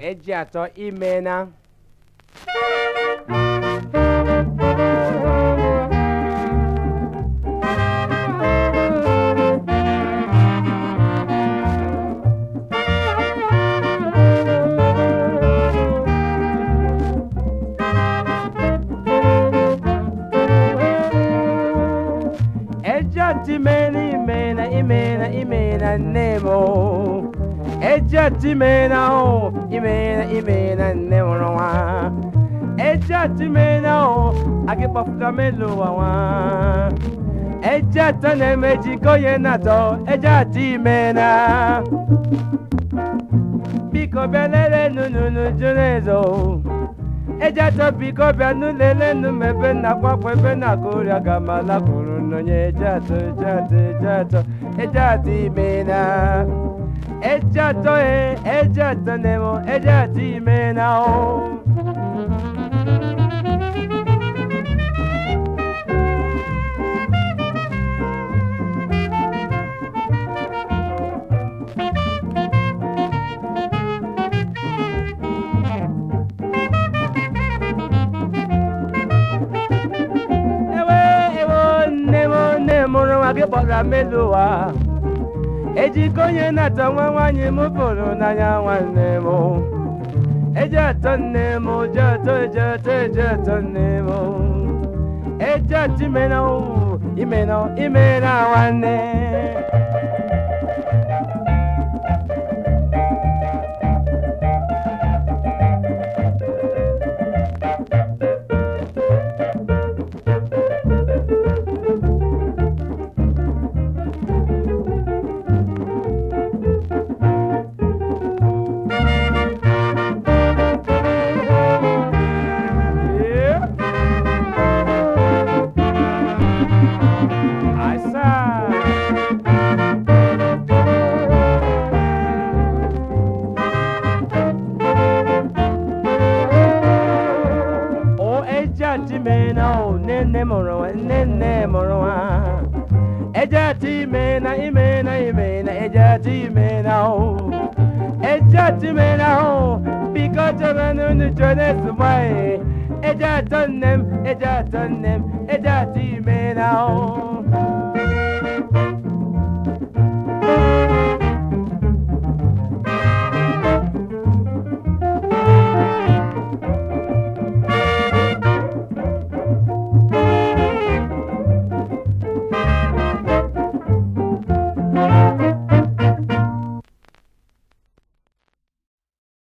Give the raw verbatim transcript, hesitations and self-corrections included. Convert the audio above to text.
eji atọ imena. Imena, imena, imena, imena, nemo. Ejat imena, oh, imena, imena, nemo, wa. Ejat imena, oh, agi pafuka melo wa. Ejat neme jikoye nato, ejat imena. Biko belele nu nu nu junezo. Ejato biko bianu lele nu mebe na kwakwe be na koria gamala kuru no nye ejato ejato ejato ejato imena. Ejato e ejato nemo ejato imena o. Agi bọra meluwa eji konye nata nwa nwanyị m bụrụ n'anya nwanne m. Eji atọ nne m eji atọ eji atọ eji atọ nne m. Eji atọ imena imena imena nwanne. Nene morowa, nene morowa. Ejati mena, imena, imena, ejati mena o. Ejati mena o. Because of an unjones way. Ejatonem, ejatonem, ejati mena o.